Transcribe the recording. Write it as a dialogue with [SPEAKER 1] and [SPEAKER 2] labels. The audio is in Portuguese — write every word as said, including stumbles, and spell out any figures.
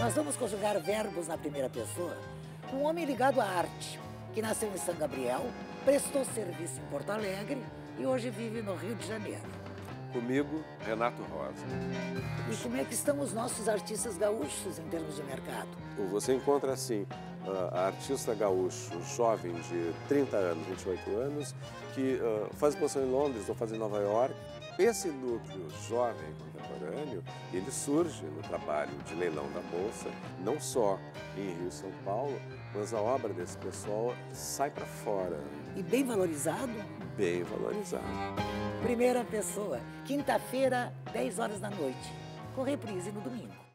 [SPEAKER 1] Nós vamos conjugar verbos na primeira pessoa com um homem ligado à arte, que nasceu em São Gabriel, prestou serviço em Porto Alegre e hoje vive no Rio de Janeiro.
[SPEAKER 2] Comigo, Renato Rosa.
[SPEAKER 1] E como é que estão os nossos artistas gaúchos em termos de mercado?
[SPEAKER 2] Você encontra, assim, a artista gaúcho jovem de trinta anos, vinte e oito anos, que uh, faz exposição em Londres ou faz em Nova York. Esse núcleo jovem contemporâneo, ele surge no trabalho de leilão da Bolsa, não só em Rio e São Paulo, mas a obra desse pessoal sai para fora.
[SPEAKER 1] E bem valorizado?
[SPEAKER 2] Bem valorizado.
[SPEAKER 1] Primeira pessoa, quinta-feira, dez horas da noite, com reprise no domingo.